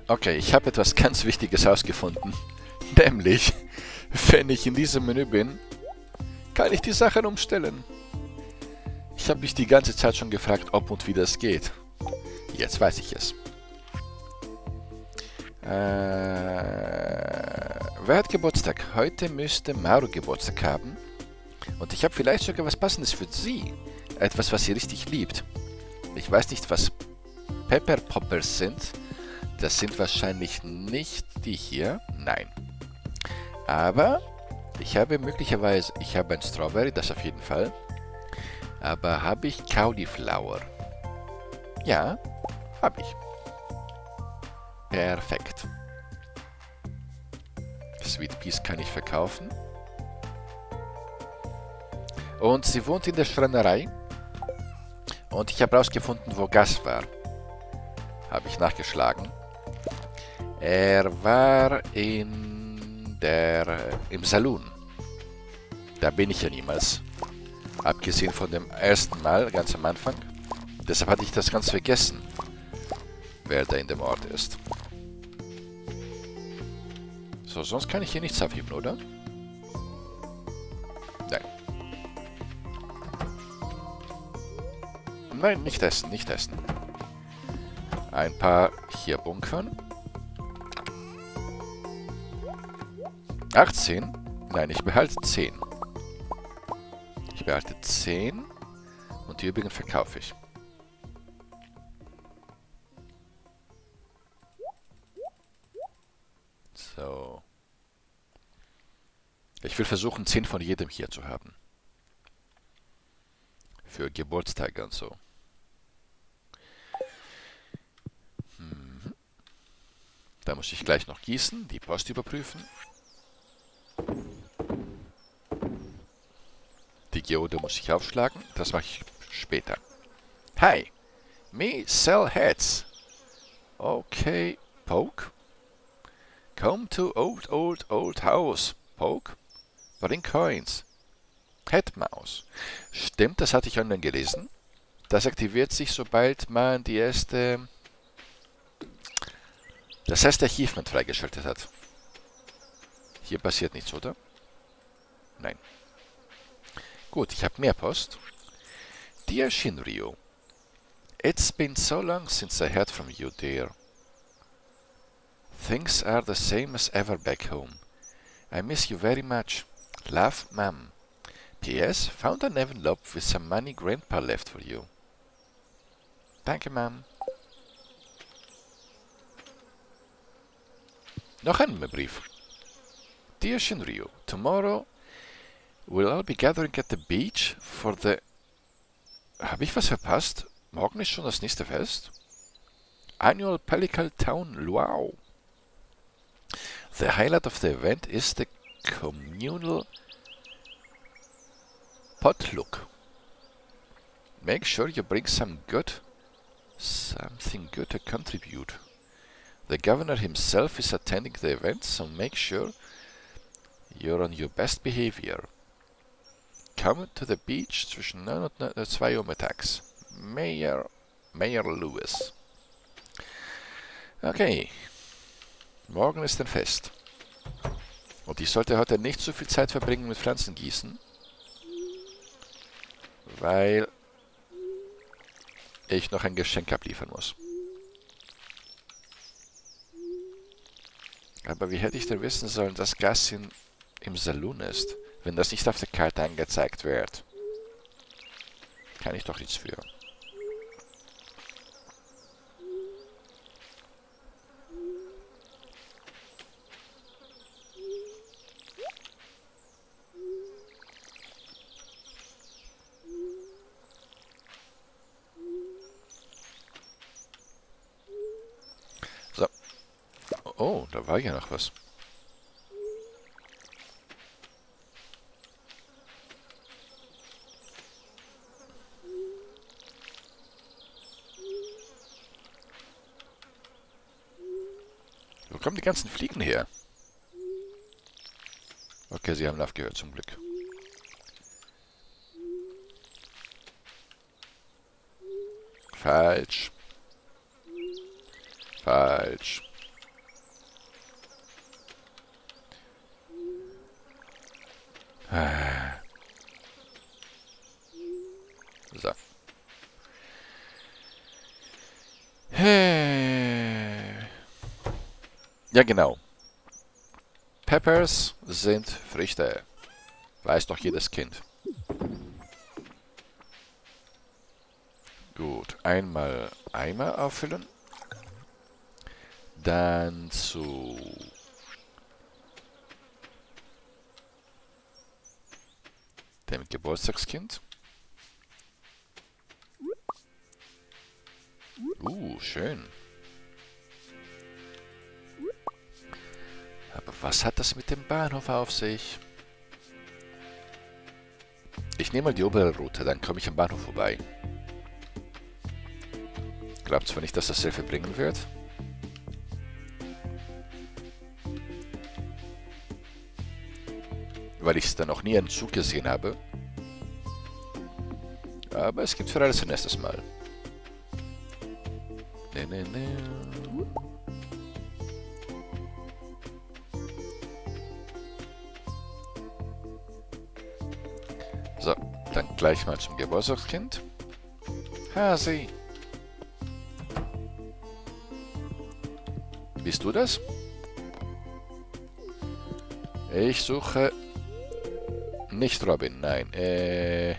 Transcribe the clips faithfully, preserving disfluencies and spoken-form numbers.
Okay, ich habe etwas ganz Wichtiges herausgefunden. Nämlich, wenn ich in diesem Menü bin, kann ich die Sachen umstellen. Ich habe mich die ganze Zeit schon gefragt, ob und wie das geht. Jetzt weiß ich es. Äh, wer hat Geburtstag? Heute müsste Maru Geburtstag haben. Und ich habe vielleicht sogar was Passendes für sie. Etwas, was sie richtig liebt. Ich weiß nicht, was Pepper Poppers sind. Das sind wahrscheinlich nicht die hier. Nein. Aber ich habe möglicherweise, ich habe ein Strawberry, das auf jeden Fall. Aber habe ich Cauliflower? Ja, habe ich. Perfekt. Sweet Peas kann ich verkaufen. Und sie wohnt in der Schreinerei. Und ich habe herausgefunden, wo Gas war. Habe ich nachgeschlagen. Er war in der, im Saloon. Da bin ich ja niemals. Abgesehen von dem ersten Mal, ganz am Anfang. Deshalb hatte ich das ganz vergessen, wer da in dem Ort ist. So, sonst kann ich hier nichts aufheben, oder? Nein. Nein, nicht essen, nicht essen. Ein paar hier bunkern. achtzehn? Nein, ich behalte zehn. Ich behalte zehn und die übrigen verkaufe ich. So. Ich will versuchen, zehn von jedem hier zu haben. Für Geburtstage und so. Mhm. Da muss ich gleich noch gießen, die Post überprüfen. Die Geode muss ich aufschlagen. Das mache ich später. Hi. Me sell heads. Okay. Poke. Come to old, old, old house. Poke. Bring coins. Headmaus. Stimmt, das hatte ich online gelesen. Das aktiviert sich, sobald man die erste... das erste Achievement freigeschaltet hat. Hier passiert nichts, oder? Nein. Gut, ich habe mehr Post. Dear Shinryu, it's been so long since I heard from you, dear. Things are the same as ever back home. I miss you very much. Love, Mum. P S. Found an envelope with some money Grandpa left for you. Danke, Mum. Noch ein Brief. Dear Shinryu, tomorrow we'll all be gathering at the beach for the... Habe ich was verpasst? Morgen ist schon das nächste Fest? Annual Pelican Town Luau. The highlight of the event is the communal potluck. Make sure you bring some good, something good to contribute. The governor himself is attending the event, so make sure you're on your best behavior. Come to the beach zwischen neun und zwei Uhr mittags. Mayor, Mayor Lewis. Okay. Morgen ist ein Fest. Und ich sollte heute nicht so viel Zeit verbringen mit Pflanzengießen, weil ich noch ein Geschenk abliefern muss. Aber wie hätte ich denn wissen sollen, dass Gas in, im Saloon ist, wenn das nicht auf der Karte angezeigt wird? Kann ich doch nichts für. So. Oh, da war ja noch was. Wo kommen die ganzen Fliegen her? Okay, sie haben aufgehört, zum Glück. Falsch. Falsch. So. Ja, genau. Peppers sind Früchte. Weiß doch jedes Kind. Gut, einmal Eimer auffüllen. Dann zu dem Geburtstagskind. Uh, schön. Aber was hat das mit dem Bahnhof auf sich? Ich nehme mal die obere Route, dann komme ich am Bahnhof vorbei. Glaubt zwar nicht, dass das sehr viel bringen wird. Weil ich es dann noch nie einen Zug gesehen habe. Aber es gibt für alles ein erstes Mal. Ne, ne, ne. So, dann gleich mal zum Geburtstagskind. Hasi. Bist du das? Ich suche nicht Robin, nein. Äh...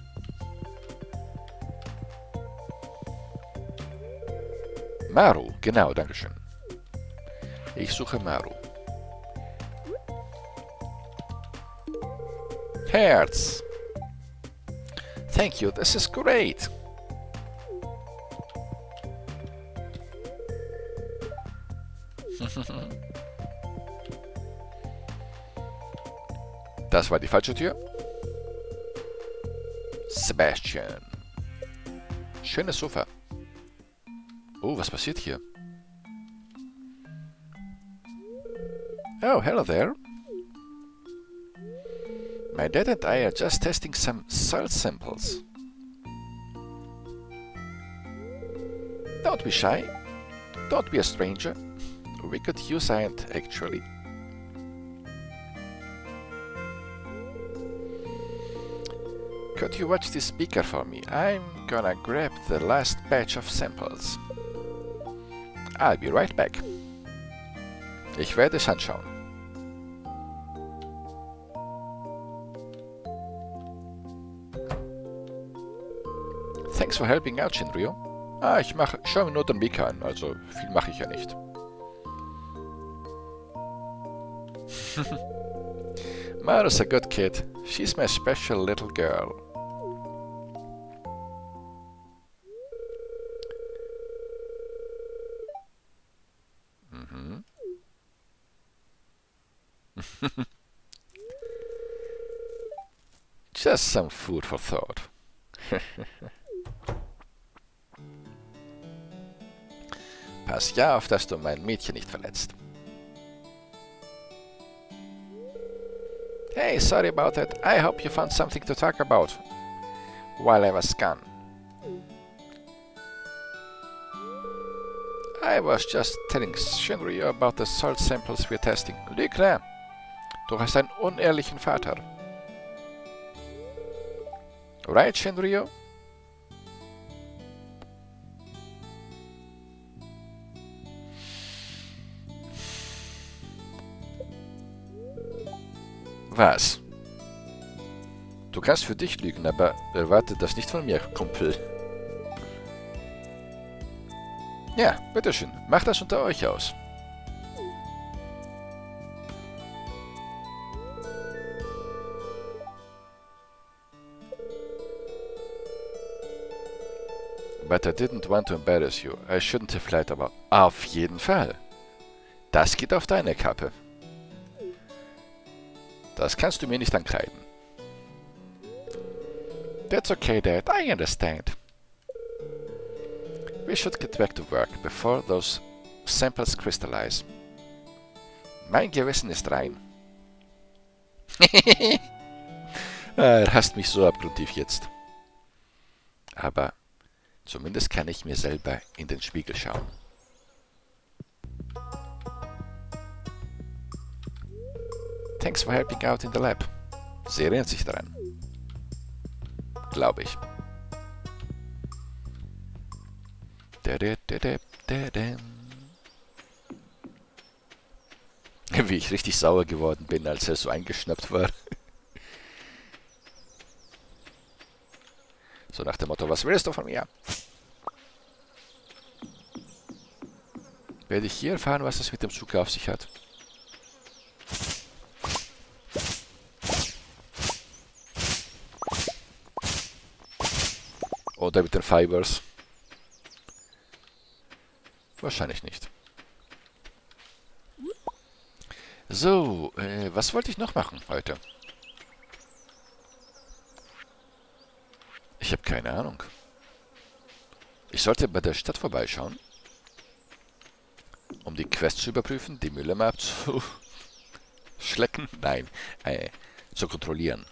Maru, genau, dankeschön. Ich suche Maru. Herz. Thank you, this is great. Das war die falsche Tür. Sebastian. Schönes Sofa. Oh, was passiert hier? Oh, hello there. My dad and I are just testing some soil samples. Don't be shy. Don't be a stranger. We could use a hand, actually. Could you watch this speaker for me? I'm gonna grab the last batch of samples. I'll be right back. Ich werde es anschauen. Thanks for helping out, Shinryu. Ah, ich mache, schau mir nur den Mika an, also viel mache ich ja nicht. Maru's a good kid. She's my special little girl. Mhm. Just some food for thought. Pass ja auf, dass du mein Mädchen nicht verletzt. Hey, sorry about that. I hope you found something to talk about while I was gone. I was just telling Shinryu about the salt samples we're testing. Lügner! Du hast einen unehrlichen Vater. Right, Shinryu? Was? Du kannst für dich lügen, aber erwarte das nicht von mir, Kumpel. Ja, bitteschön, macht das unter euch aus. But I didn't want to embarrass you. I shouldn't have lied about... Auf jeden Fall. Das geht auf deine Kappe. Das kannst du mir nicht ankreiden. That's okay, Dad. I understand. We should get back to work before those samples crystallize. Mein Gewissen ist rein. Er hasst mich so abgrundtief jetzt. Aber zumindest kann ich mir selber in den Spiegel schauen. Thanks for helping out in the lab. Sie erinnert sich daran. Glaube ich. Wie ich richtig sauer geworden bin, als er so eingeschnappt war. So nach dem Motto, was willst du von mir? Werde ich hier erfahren, was es mit dem Zug auf sich hat? Oder mit den Fibers? Wahrscheinlich nicht. So, äh, was wollte ich noch machen heute? Ich habe keine Ahnung. Ich sollte bei der Stadt vorbeischauen, um die Quest zu überprüfen, die Mülleimer abzuschlecken. Nein, äh, zu kontrollieren.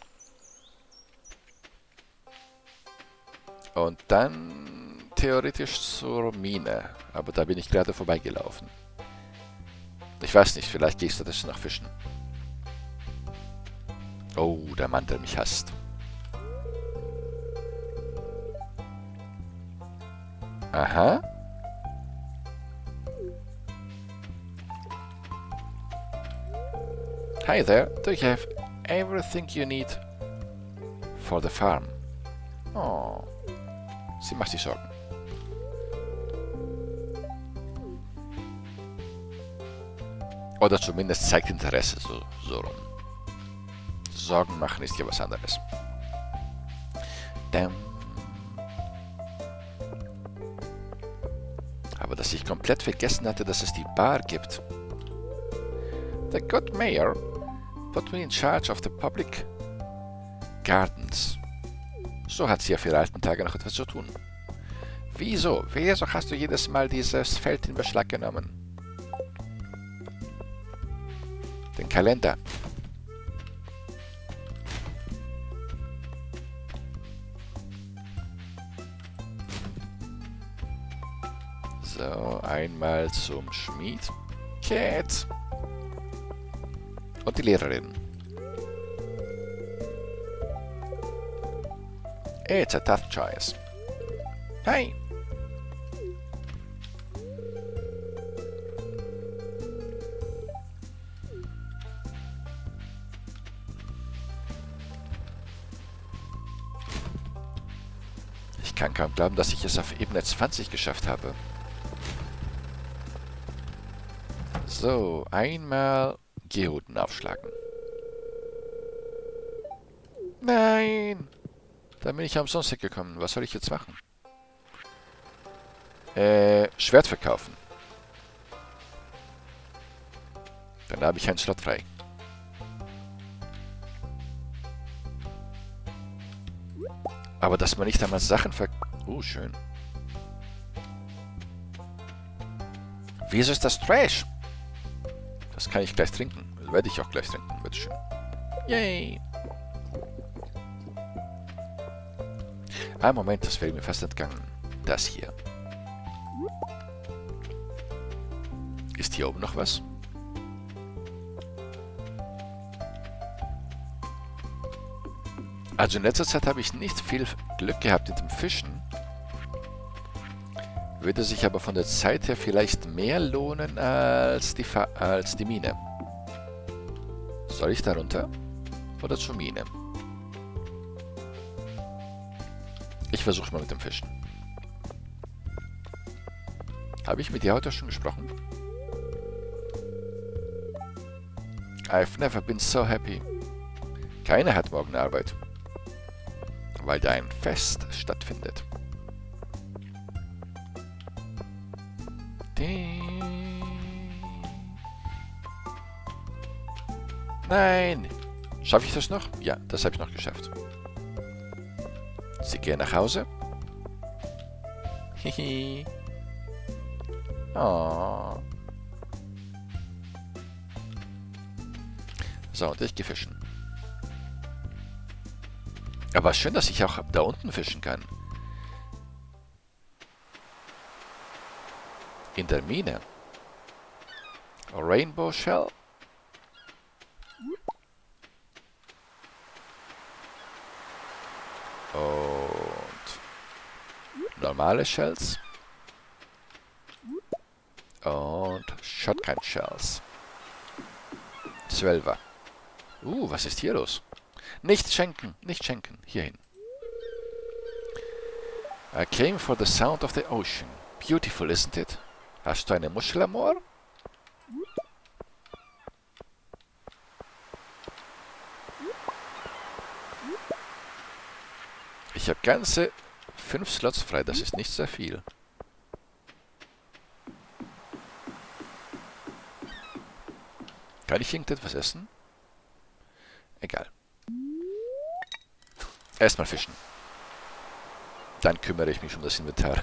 Und dann theoretisch zur Mine. Aber da bin ich gerade vorbeigelaufen. Ich weiß nicht, vielleicht gehst du das nach Fischen. Oh, der Mann, der mich hasst. Aha. Hi there, do you have everything you need for the farm? Oh, sie macht sich Sorgen. Oder zumindest zeigt Interesse, so, so rum. Sorgen machen ist ja was anderes. Damn. Aber dass ich komplett vergessen hatte, dass es die Bar gibt. The good mayor put me in charge of the public gardens. So hat sie ja für ihre alten Tage noch etwas zu tun. Wieso? Wieso hast du jedes Mal dieses Feld in Beschlag genommen? Den Kalender. So, einmal zum Schmied. Cat. Und die Lehrerin. It's a tough choice. Hi. Ich kann kaum glauben, dass ich es auf Ebene zwanzig geschafft habe. So, einmal Geoden aufschlagen. Nein! Da bin ich umsonst gekommen. Was soll ich jetzt machen? Äh, Schwert verkaufen. Dann habe ich einen Slot frei. Aber dass man nicht einmal Sachen ver... Oh, schön. Wieso ist das Trash? Das kann ich gleich trinken. Das werde ich auch gleich trinken. Bitteschön. Yay! Ah, Moment, das wäre mir fast entgangen. Das hier. Ist hier oben noch was? Also in letzter Zeit habe ich nicht viel Glück gehabt mit dem Fischen. Würde sich aber von der Zeit her vielleicht mehr lohnen als die, Fa als die Mine. Soll ich da runter? Oder zur Mine? Ich versuche mal mit dem Fischen. Habe ich mit dir heute schon gesprochen? I've never been so happy. Keiner hat morgen Arbeit. Weil da ein Fest stattfindet. Nein! Schaffe ich das noch? Ja, das habe ich noch geschafft. Sie gehen nach Hause. Hihi. Oh. So, und ich gehe fischen. Aber schön, dass ich auch da unten fischen kann. In der Mine. Rainbow Shell. normale Shells und Shotgun Shells. Zwölfer. Uh, was ist hier los? Nicht schenken, nicht schenken. Hierhin. I came for the sound of the ocean. Beautiful, isn't it? Hast du eine Muschel am Ohr? Ich habe ganze fünf Slots frei, das ist nicht sehr viel. Kann ich irgendetwas essen? Egal. Erstmal fischen. Dann kümmere ich mich um das Inventar.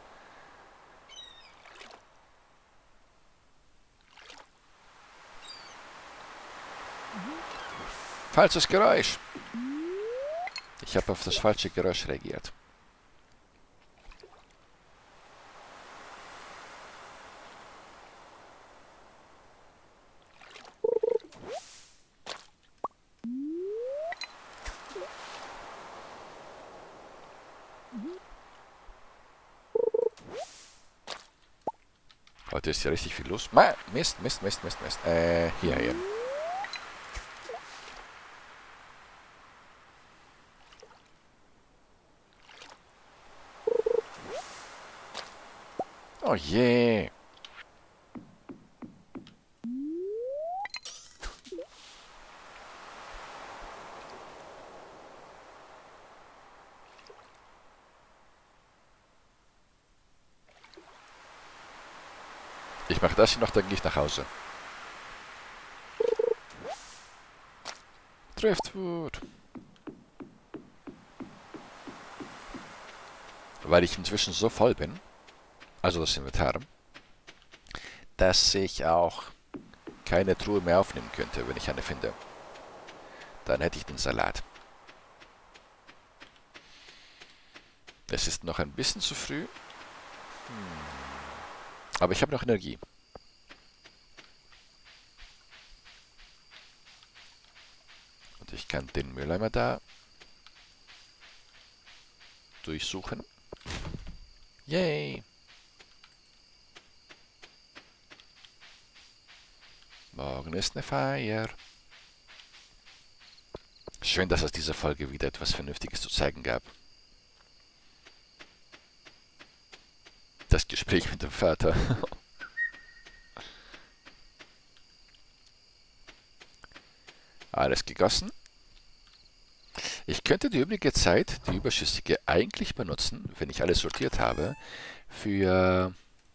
Falsches Geräusch. Ich habe auf das falsche Geräusch reagiert. Heute ist ja richtig viel los. Ma Mist, Mist, Mist, Mist, Mist. Äh, hier, hier. Oh je. Ich mache das hier noch, dann gehe ich nach Hause. Driftwood. Weil ich inzwischen so voll bin, also das Inventar, dass ich auch keine Truhe mehr aufnehmen könnte, wenn ich eine finde. Dann hätte ich den Salat. Es ist noch ein bisschen zu früh. Hm. Aber ich habe noch Energie. Und ich kann den Mülleimer da durchsuchen. Yay! Morgen ist eine Feier. Schön, dass es dieser Folge wieder etwas Vernünftiges zu zeigen gab. Das Gespräch mit dem Vater. Alles gegossen. Ich könnte die übrige Zeit, die überschüssige, eigentlich benutzen, wenn ich alles sortiert habe, für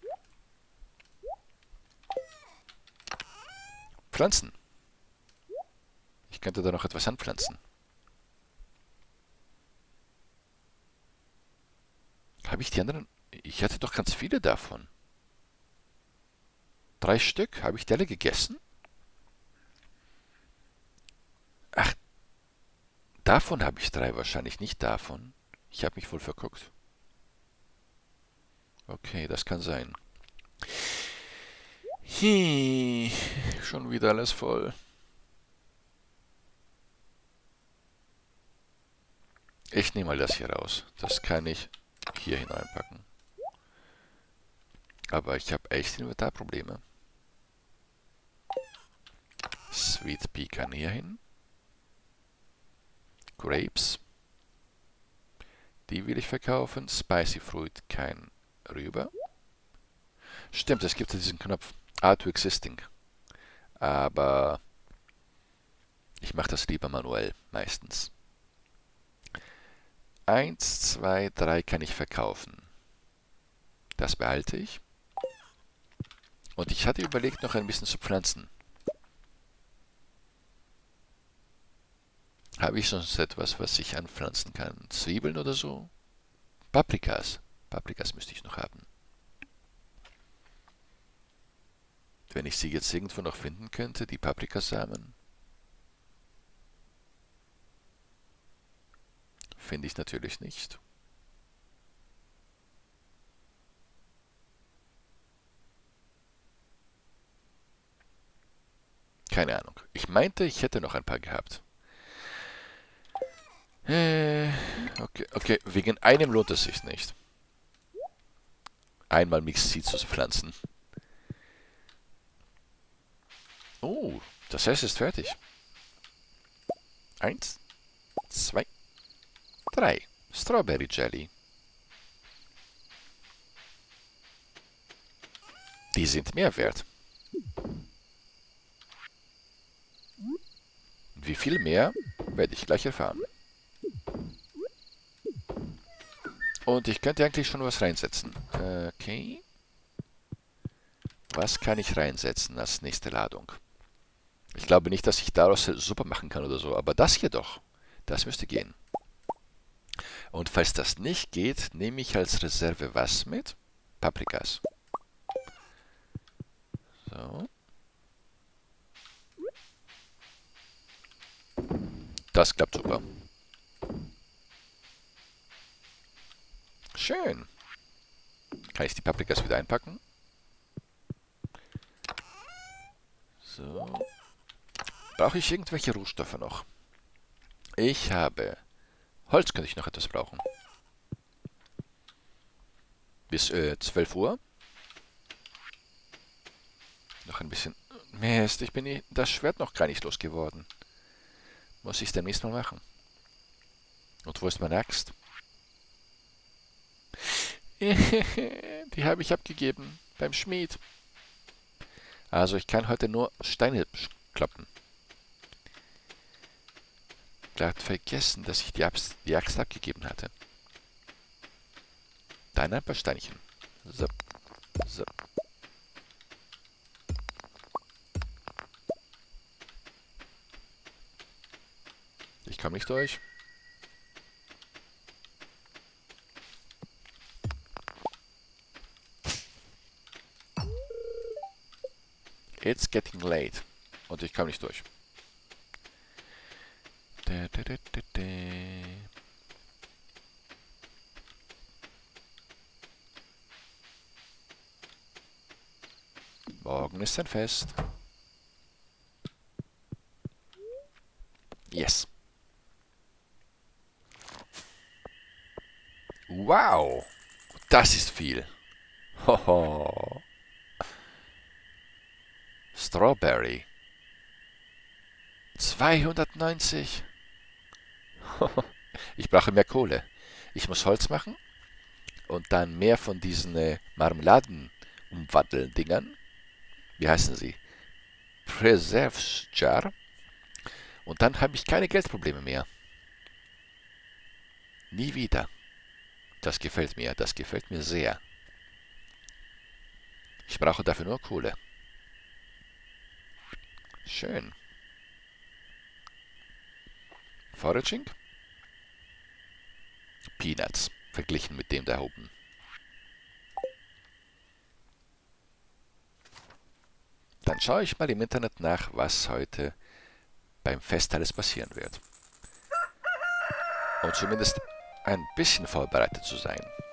Pflanzen. Ich könnte da noch etwas anpflanzen. Habe ich die anderen... Ich hatte doch ganz viele davon. Drei Stück. Habe ich die alle gegessen? Ach, davon habe ich drei wahrscheinlich, nicht davon. Ich habe mich wohl verguckt. Okay, das kann sein. Hi, schon wieder alles voll. Ich nehme mal das hier raus. Das kann ich hier hineinpacken. Aber ich habe echt Inventarprobleme. Sweet Pea kann hier hin. Grapes. Die will ich verkaufen. Spicy Fruit kein rüber. Stimmt, es gibt ja diesen Knopf Add to Existing. Aber ich mache das lieber manuell, meistens. Eins, zwei, drei kann ich verkaufen. Das behalte ich. Und ich hatte überlegt, noch ein bisschen zu pflanzen. Habe ich sonst etwas, was ich anpflanzen kann? Zwiebeln oder so? Paprikas. Paprikas müsste ich noch haben. Wenn ich sie jetzt irgendwo noch finden könnte, die Paprikasamen. Finde ich natürlich nicht. Keine Ahnung. Ich meinte, ich hätte noch ein paar gehabt. Äh, okay, okay, wegen einem lohnt es sich nicht. einmal Mixed Seeds pflanzen. Oh, das Eis ist fertig. Eins, zwei, drei. Strawberry Jelly. Die sind mehr wert. Wie viel mehr, werde ich gleich erfahren. Und ich könnte eigentlich schon was reinsetzen. Okay. Was kann ich reinsetzen als nächste Ladung? Ich glaube nicht, dass ich daraus Suppe machen kann oder so, aber das hier doch. Das müsste gehen. Und falls das nicht geht, nehme ich als Reserve was mit? Paprikas. So. Das klappt super. Schön. Kann ich die Paprikas wieder einpacken? So. Brauche ich irgendwelche Rohstoffe noch? Ich habe... Holz könnte ich noch etwas brauchen. Bis äh, zwölf Uhr. Noch ein bisschen... Mist, ich bin das Schwert noch gar nicht losgeworden. Muss ich es demnächst mal machen. Und wo ist meine Axt? Die habe ich abgegeben beim Schmied. Also ich kann heute nur Steine kloppen. Gerade vergessen, dass ich die, Abs die Axt abgegeben hatte. Dann ein paar Steinchen. So. So. Ich komme nicht durch. It's getting late. Und ich komme nicht durch. Da, da, da, da, da. Morgen ist ein Fest. Yes. Wow. Das ist viel. Hoho. Strawberry. zweihundertneunzig. Ich brauche mehr Kohle. Ich muss Holz machen und dann mehr von diesen äh, Marmeladen-Umwandeln-Dingern. Wie heißen sie? Preserves Jar. Und dann habe ich keine Geldprobleme mehr. Nie wieder. Das gefällt mir. Das gefällt mir sehr. Ich brauche dafür nur Kohle. Schön. Foraging? Peanuts, verglichen mit dem da oben. Dann schaue ich mal im Internet nach, was heute beim Fest alles passieren wird. Und zumindest ein bisschen vorbereitet zu sein.